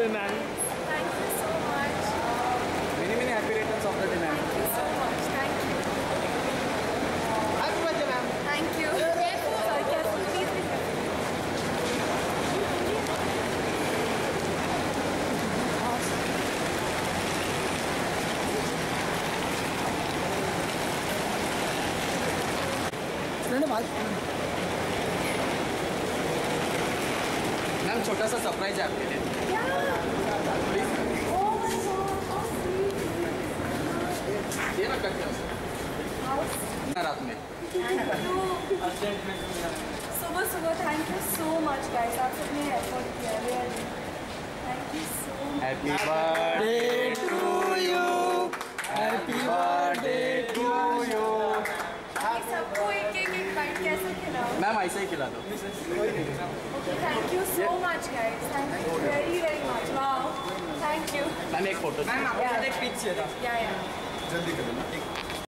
day, ma'am. Thank you so much. Many happy returns of the day, ma'am. Thank you so much. Thank you. Happy birthday, ma'am. Thank you. Sorry, careful. Please be careful. Ma'am छोटा सा surprise है आपके लिए please ये ना करते हैं रात में सुबह सुबह thank you so much guys, आप सबने एफर्ट किया really thank you so much. Happy birthday to you happy birthday to you सबको एक एक बाइट कैसे खिलाओ? मैम ऐसे ही खिला दो thank you so much guys, thank you very very much. Wow thank you ma'am एक फोटो मैम आपके साथ एक पिक चाहिए था या जल्दी करो ना